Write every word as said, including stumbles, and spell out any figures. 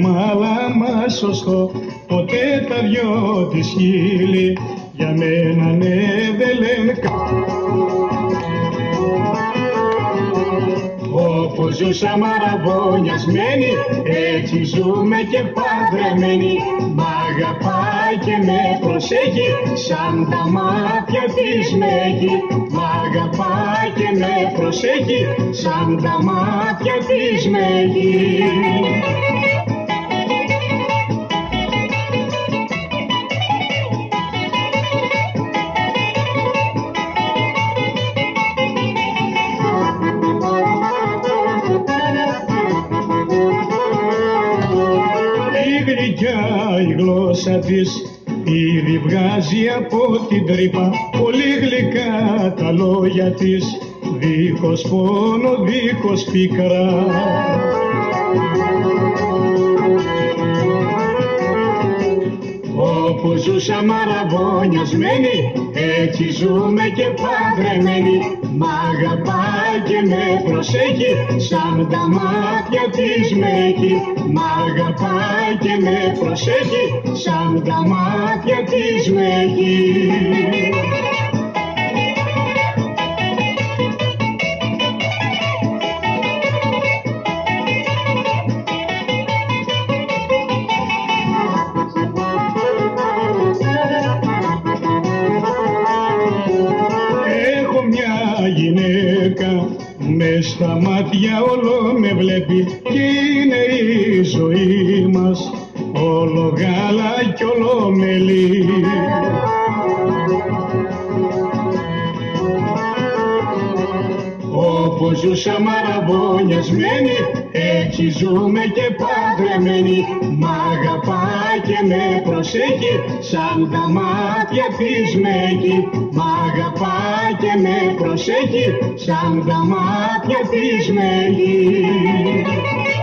μάλαμα σωστό, ποτέ τα δυο της χείλη, για μένα ναι δεν λένε κα. Όπως ζούσαμε αραβωνιασμένοι, έτσι ζούμε και παντρεμένοι. Μ' αγαπάει και με προσέχει, σαν τα μάτια της με έχει. Μ' αγαπάει και με προσέχει, σαν τα μάτια της με έχει. Η γλώσσα της ήδη βγάζει από την τρύπα, πολύ γλυκά τα λόγια της, δίχως πόνο, δίχως πίκρα. Όπως ζούσαμε αραβωνιασμένοι, έτσι ζούμε και παντρεμένοι. Μ' αγαπάει και με προσέχει, σαν τα μάτια της με έχει. Μ' αγαπάει και με προσέχει, σαν τα μάτια της με έχει. Γυναίκα μες στα μάτια όλο με βλέπει, κι είναι η ζωή μας όλο γάλα κι όλο μελί. Όπως ζούσαμε αραβωνιασμένοι, έτσι ζούμε και παντρεμένοι. Μ' αγαπάει και με προσέχει, σαν τα μάτια της με έχει. Μ' αγαπάει και με προσέχει, σαν τα μάτια της με έχει.